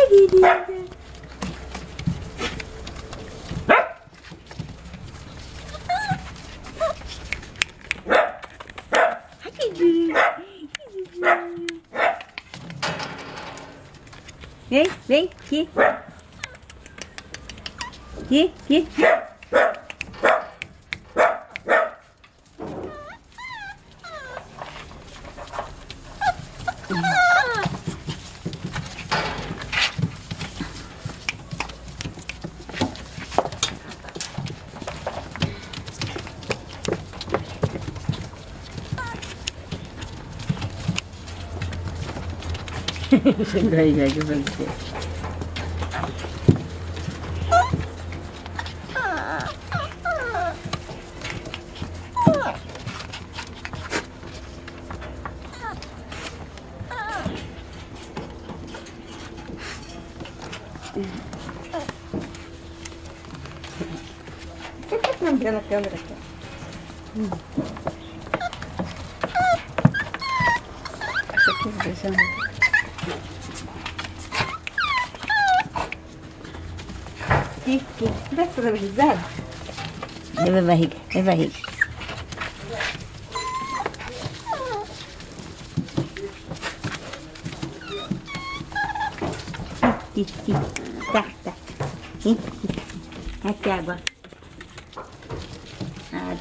linda. Ai, que lindo. Vem, vem, aqui. Aqui, aqui. Chegou aí, já que você. Por que você não vê na câmera aqui? Essa aqui é beijando. Aqui, dá pra dar risada? Vai barriga, vai barriga. Aqui, tá. Aqui água. Água.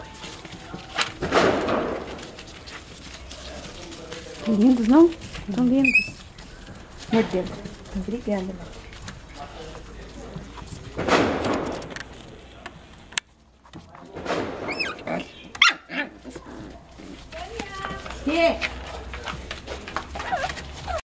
Lindos, não? Tão lindos. Meu Deus, tô brigando.